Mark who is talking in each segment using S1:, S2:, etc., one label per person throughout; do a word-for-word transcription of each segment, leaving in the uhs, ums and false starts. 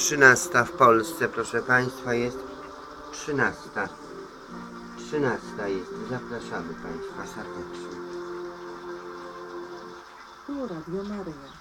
S1: trzynasta w Polsce, proszę Państwa, jest trzynasta. trzynasta jest. Zapraszamy Państwa serdecznie.
S2: Tu Radio Maryja.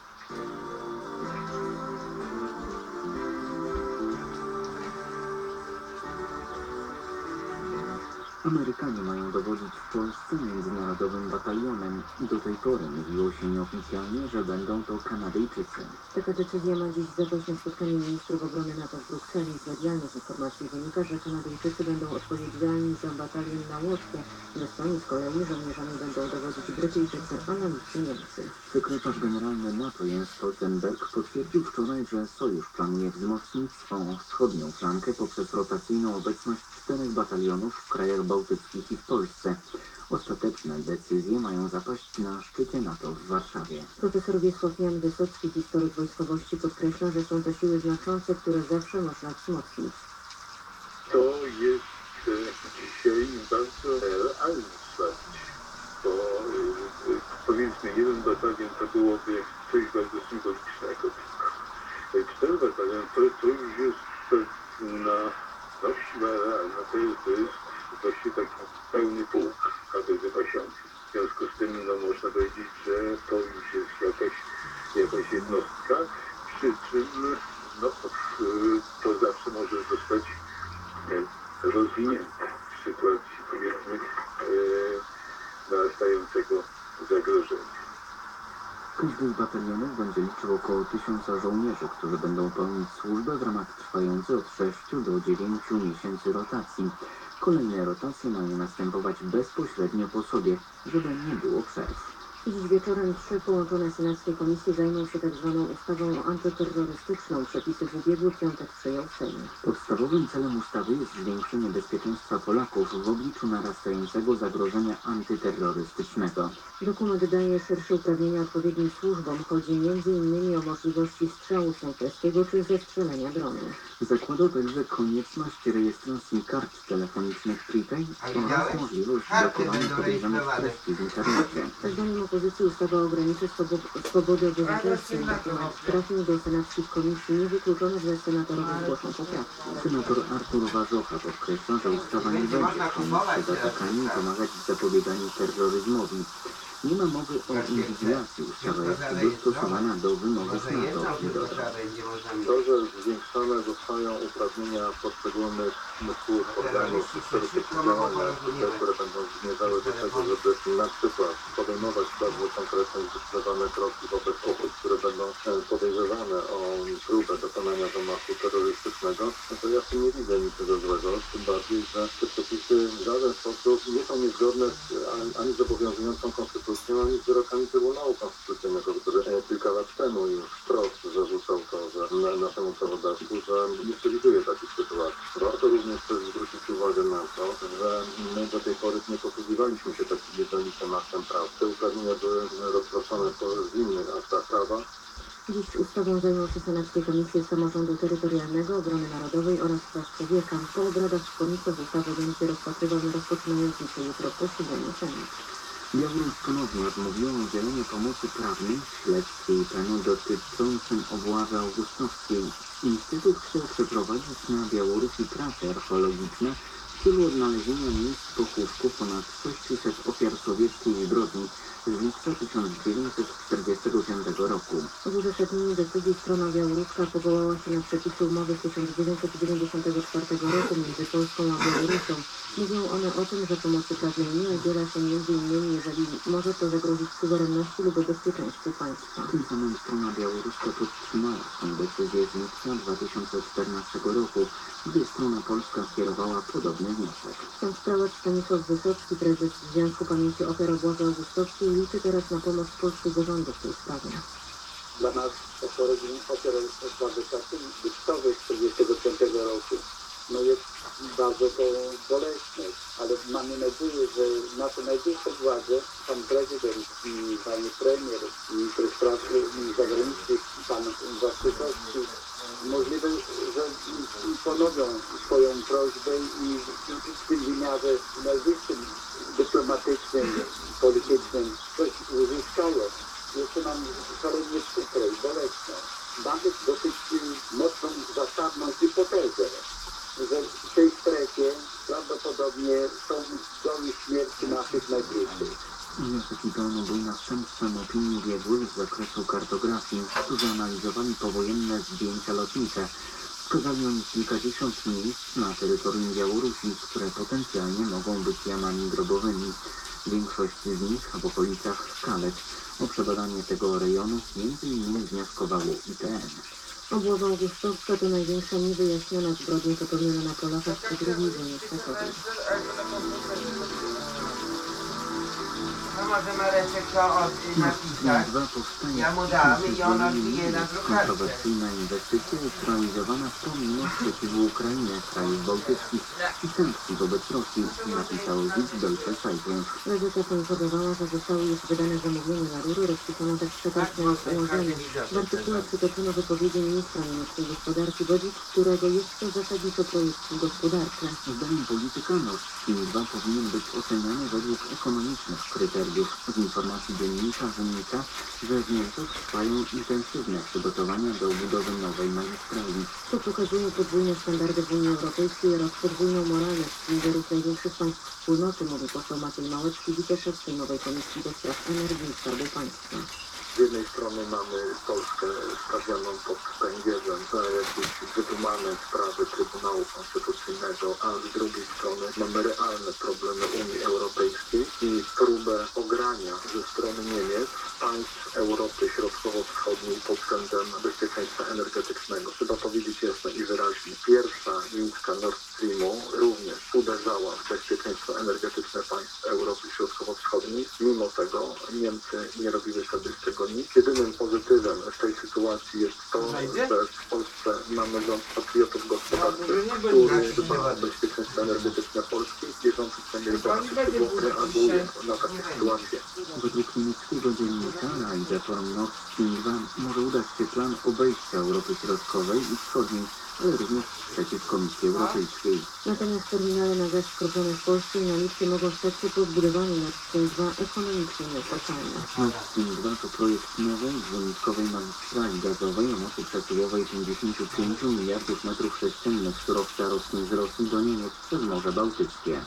S3: Amerykanie mają dowodzić w Polsce międzynarodowym batalionem. Do tej pory mówiło się nieoficjalnie, że będą to Kanadyjczycy.
S2: Taka decyzja ma dziś zapaść na spotkanie ministrów obrony NATO w Brukseli. Z medialnych informacji wynika, że Kanadyjczycy będą odpowiedzialni za batalion na Łódzkie. W Estonii z kolei żołnierzami będą dowodzić Brytyjczycy, a na Litwie Niemcy.
S3: Sekretarz generalny NATO Jens Stoltenberg potwierdził wczoraj, że sojusz planuje wzmocnić swą wschodnią flankę poprzez rotacyjną obecność czterech batalionów w krajach bałtyckich i w Polsce. Ostateczne decyzje mają zapaść na szczycie NATO w Warszawie.
S2: Profesor Wiesław Jan Wysocki, historyk wojskowości, podkreśla, że są to siły znaczące, które zawsze można wzmocnić.
S4: To jest e, dzisiaj bardzo realny fakt, bo e, powiedzmy jeden batalion to byłoby coś bardzo symbolicznego. E, Cztery batalion to, to już jest pewna no, siła realna, to jest, to jest właściwie taki pełny pułk K B wypasiący. W związku z tym no, można powiedzieć, że to już jest jakaś, jakaś jednostka, przy czym no, to zawsze może zostać rozwinięte w sytuacji, powiedzmy, narastającego zagrożenia.
S3: Każdy z batalionów będzie liczył około tysiąca żołnierzy, którzy będą pełnić służbę w ramach trwającej od sześciu do dziewięciu miesięcy rotacji. Kolejne rotacje mają następować bezpośrednio po sobie, żeby nie było przerw.
S2: Dziś wieczorem trzy połączone senackie komisje zajmą się tak zwaną ustawą antyterrorystyczną. Przepisy w ubiegły piątek przyjął Sejm.
S3: Podstawowym celem ustawy jest zwiększenie bezpieczeństwa Polaków w obliczu narastającego zagrożenia antyterrorystycznego.
S2: Dokument daje szersze uprawnienia odpowiednim służbom. Chodzi między innymi o możliwości strzału snajperskiego czy zestrzelenia dronu.
S3: Zakłada także konieczność rejestracji kart telefonicznych prepaid oraz możliwość blokowania podejrzanych treści w internecie.
S2: Zdaniem opozycji ustawa ograniczy swobody obywatelskie. Dokument trafił do senackich komisji. Niewykluczone, że senatorowie zgłoszą poprawki.
S3: Senator Artur Warzocha podkreśla, że ustawa nie będzie chronić Watykanie i pomagać w zapobieganiu terroryzmowi. Nie ma mowy o inwigilacji. Ustawa jest dostosowana do wymogów NATO i dodał.
S4: To, że zwiększone zostają uprawnienia poszczególnych służb, organów czy szerokie działania, które będą zmierzały do tego, żeby na przykład podejmować bardzo konkretne i zdecydowane kroki wobec osób, które będą podejrzewane o próbę dokonania zamachu terrorystycznego, no to ja w tym nie widzę niczego złego, tym bardziej, że te przepisy w żaden sposób nie są niezgodne z, ani z obowiązującą konstytucją, ani z wyrokami Trybunału Konstytucyjnego, który kilka lat temu już wprost zarzucał to, że na, naszemu prawodawstwu, że nie przewiduje takich sytuacji. Warto również też zwrócić uwagę na to, że my do tej pory nie posługiwaliśmy się takim jednolitym aktem prawa. Te uprawnienia były rozproszone w innych aktach prawa.
S2: Dziś ustawą zajmą się senackie komisje samorządu terytorialnego, obrony narodowej oraz praw człowieka. Po obradach w komisjach ustawy będzie rozpatrywał rozpoczynający się jutro posiedzenie Senatu.
S3: Białoruś ponownie odmówiła udzielenia pomocy prawnej w śledztwie I P N u dotyczącym obławy augustowskiej. Instytut chce przeprowadzić na Białorusi prace archeologiczne w celu odnalezienia miejsc pochówku ponad sześciuset ofiar sowieckiej zbrodni z lipca tysiąc dziewięćset czterdziestego piątego roku.
S2: W uzasadnieniu decyzji strona białoruska powołała się na przepisy umowy z tysiąc dziewięćset dziewięćdziesiątego czwartego roku między Polską a Białorusią. Mówią one o tym, że pomocy prawnej nie udziela się między innymi, jeżeli może to zagrozić suwerenności lub bezpieczeństwu państwa.
S3: Tym samym strona białoruska podtrzymała swą decyzję z lipca dwa tysiące czternastego roku, gdy strona polska skierowała podobny wniosek.
S2: Chcę sprawować Stanisław Wysocki, prezes Związku Pamięci Ofiar Obławy Augustowskiej, liczy teraz na pomoc polskiego rządu w tej sprawie.
S5: Dla nas, jako rodzin ofiar obławy augustowskiej z czterdziestego piątego roku, no jest bardzo to bolesne, ale mamy nadzieję, że nasze najwyższe władze, pan prezydent i pani premier, minister spraw zagranicznych, pan Waszczykowski, możliwe, że ponowią swoją prośbę i w tym wymiarze najwyższym dyplomatycznym, politycznym coś uzyskają. Jeszcze nam szalenie przykre i bolesne. Mamy dosyć mocną zasadę naszych najbliższych.
S3: Józef Planu był następcą opinii biegłych z zakresu kartografii, którzy analizowali powojenne zdjęcia lotnicze. Wskazali oni kilkadziesiąt miejsc na terytorium Białorusi, które potencjalnie mogą być jamami grobowymi. Większość z nich w okolicach Skalec. O przebadanie tego rejonu między innymi wnioskowało I T N.
S2: Obława augustowska to największa niewyjaśniona zbrodnia popełniona na Polakach po drugiej wojnie światowej.
S1: No może Mareczek to od, napisać.
S3: Dwa powstanie
S1: Ja mu dam i on
S3: przyzwolili
S1: odbije na
S3: jest
S1: drukawce.
S3: kontrowersyjna inwestycja jest realizowana pomimo sprzeciwu Ukrainy, krajów bałtyckich i sankcji wobec Rosji, napisał Witz Deutsche Zeitung.
S2: Gazeta poinformowała, że zostały już wydane zamówienia na rury, rozpisano też przekaz na ich ułożenie. W artykule przytoczono wypowiedzi ministra niemieckiej gospodarki Bodzik, którego jest to zasadniczo projekt gospodarczy.
S3: Zdaniem polityka Nord Stream dwa powinien być oceniany według ekonomicznych kryteriów. Z informacji dziennika wynika, że w Niemczech trwają intensywne przygotowania do budowy nowej magistrali.
S2: To pokazuje podwójne standardy w Unii Europejskiej oraz podwójną moralność liderów największych państw wspólnoty, mówi poseł Maciej Małecki, wiceszef Sejmowej Komisji do Spraw Energii i Skarbu Państwa.
S4: Z jednej strony mamy Polskę stawianą pod węgielem za jakieś wydumane sprawy Trybunału Konstytucyjnego, a z drugiej strony mamy realne problemy Unii Europejskiej i próbę ogrania ze strony Niemiec państw Europy Środkowo-Wschodniej pod względem bezpieczeństwa energetycznego. Trzeba powiedzieć jasno i wyraźnie. Pierwsza nitka Nord Streamu również uderzała w bezpieczeństwo energetyczne państw Europy Środkowo-Wschodniej. Mimo tego Niemcy nie robiły sobie z tego nic. Jedynym pozytywem w tej sytuacji jest to, że w Polsce mamy rząd patriotów gospodarczych, który dba o bezpieczeństwo energetyczne Polski, bieżący premier Beaty reaguje na takie sytuacje.
S3: Według niemieckiego dziennika realizatorom Nord Stream dwa może udać się plan obejścia Europy Środkowej i Wschodniej, ale również przeciw Komisji Europejskiej.
S2: Natomiast terminale na gaz skropiony w Polsce i na Litwie mogą stać się po zbudowaniu Nord Stream dwa ekonomicznie nieopłacalne.
S3: Nord Stream dwa to projekt nowej, dwumitkowej magistrali gazowej o mocy przesyłowej pięćdziesiąt pięć miliardów metrów sześciennych surowca rocznie z Rosji do Niemiec przez Morze Bałtyckie.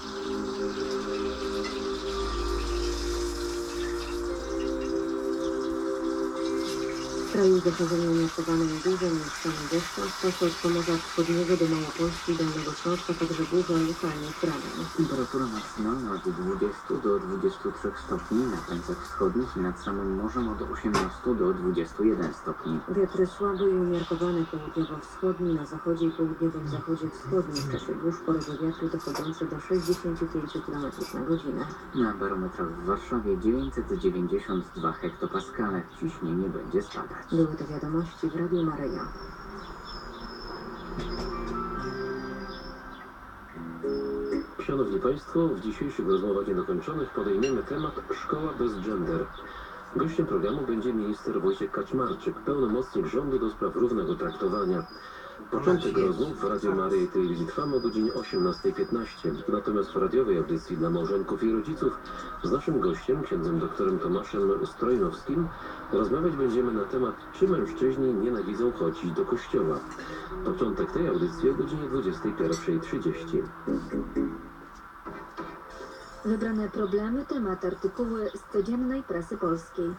S2: W kraju zachodzenie umiarkowanym dużym miejscami deszczu, stać od Pomorza Wschodniego do Małopolski i Dolnego Śląska, także burza lokalnie z gradem.
S3: Temperatura maksymalna od dwudziestu do dwudziestu trzech stopni, na krańcach wschodnich i nad samym morzem od osiemnastu do dwudziestu jeden stopni.
S2: Wiatry słaby i umiarkowany południowo-wschodni, na zachodzie i południowym zachodzie wschodnim, w czasie burz porywy wiatru dochodzące do sześćdziesięciu pięciu kilometrów na godzinę.
S3: Na barometrach w Warszawie dziewięćset dziewięćdziesiąt dwa hektopaskale. Ciśnienie będzie spadać.
S2: Były to wiadomości w Radiu Maryja.
S6: Szanowni Państwo, w dzisiejszych rozmowach niedokończonych podejmiemy temat Szkoła bez gender. Gościem programu będzie minister Wojciech Kaczmarczyk, pełnomocnik rządu do spraw równego traktowania. Początek rozmów w Radiu Maryja i Telewizji Trwam o godzinie osiemnastej piętnaście. Natomiast w radiowej audycji dla małżonków i rodziców z naszym gościem, księdzem doktorem Tomaszem Strojnowskim, rozmawiać będziemy na temat, czy mężczyźni nienawidzą chodzić do kościoła. Początek tej audycji o godzinie dwudziestej pierwszej trzydzieści.
S7: Wybrane problemy, temat, artykuły z codziennej prasy polskiej.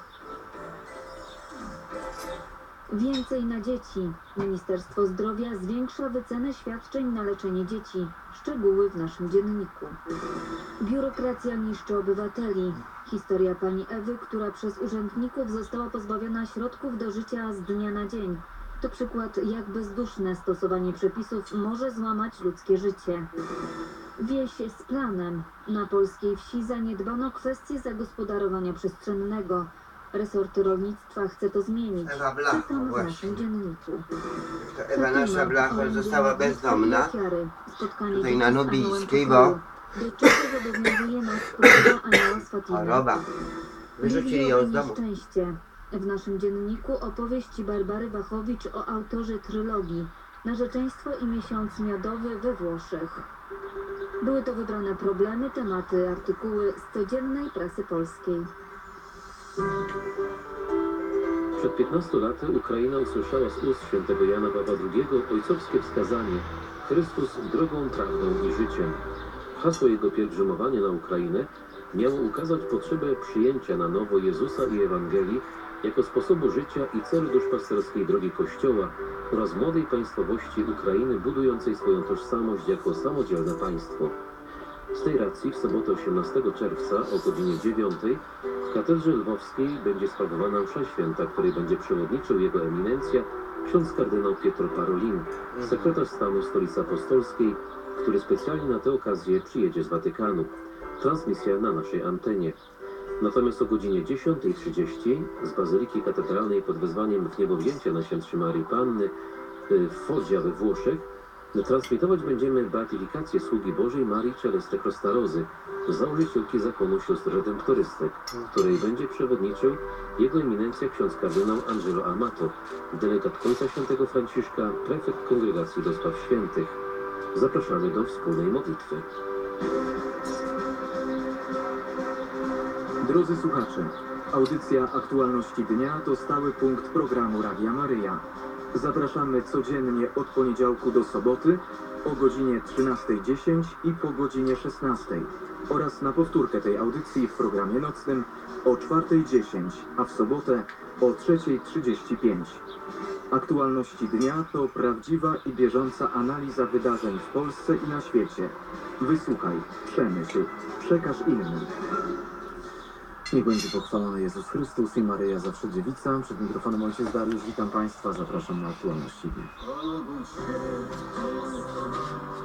S7: Więcej na dzieci. Ministerstwo Zdrowia zwiększa wycenę świadczeń na leczenie dzieci. Szczegóły w naszym dzienniku. Biurokracja niszczy obywateli. Historia pani Ewy, która przez urzędników została pozbawiona środków do życia z dnia na dzień. To przykład, jak bezduszne stosowanie przepisów może złamać ludzkie życie. Wieś z planem. Na polskiej wsi zaniedbano kwestię zagospodarowania przestrzennego. Resort rolnictwa chce to zmienić.
S1: Ewa Blacho,
S7: Czytam w
S1: właśnie.
S7: naszym dzienniku.
S1: To Ewa nasza Blacho została bezdomna.
S7: Spotkanie
S1: Tutaj na
S7: dzieci z
S1: Nubijskiej,
S7: aniołem
S1: bo-
S7: pokoju. Do czego zobowiązuje nas próba anioła z Fatimy.
S1: Choroba. Wyrzucili ją z domu.
S7: Nieszczęście. W naszym dzienniku opowieść Barbary Wachowicz o autorze trylogii Narzeczeństwo i miesiąc miodowy we Włoszech. Były to wybrane problemy, tematy, artykuły z codziennej prasy polskiej.
S6: Przed piętnastu laty Ukraina usłyszała z ust świętego Jana Pawła drugiego ojcowskie wskazanie: Chrystus drogą, prawdą i życiem. Hasło jego pielgrzymowania na Ukrainę miało ukazać potrzebę przyjęcia na nowo Jezusa i Ewangelii jako sposobu życia i celu duszpasterskiej drogi Kościoła oraz młodej państwowości Ukrainy budującej swoją tożsamość jako samodzielne państwo. Z tej racji w sobotę osiemnastego czerwca o godzinie dziewiątej w katedrze lwowskiej będzie sprawowana msza święta, której będzie przewodniczył jego eminencja ksiądz kardynał Pietro Parolin, sekretarz stanu Stolicy Apostolskiej, który specjalnie na tę okazję przyjedzie z Watykanu. Transmisja na naszej antenie. Natomiast o godzinie dziesiątej trzydzieści z Bazyliki Katedralnej pod wezwaniem Wniebowzięcia Najświętszej Maryi Panny w Foggia we Włoszech transmitować będziemy beatyfikację sługi Bożej Marii Celeste Crostarozy, założycielki zakonu sióstr redemptorystek, której będzie przewodniczył jego eminencja ksiądz kardynał Angelo Amato, delegat Ojca Świętego Franciszka, prefekt Kongregacji do Spraw Świętych. Zapraszamy do wspólnej modlitwy.
S8: Drodzy słuchacze, audycja Aktualności Dnia to stały punkt programu Radia Maryja. Zapraszamy codziennie od poniedziałku do soboty o godzinie trzynastej dziesięć i po godzinie szesnastej oraz na powtórkę tej audycji w programie nocnym o czwartej dziesięć, a w sobotę o trzeciej trzydzieści pięć. Aktualności Dnia to prawdziwa i bieżąca analiza wydarzeń w Polsce i na świecie. Wysłuchaj, przemyśl, przekaż innym. Niech będzie pochwalony Jezus Chrystus i Maryja zawsze dziewica. Przed mikrofonem ojciec Dariusz, witam Państwa, zapraszam na Aktualności Dnia.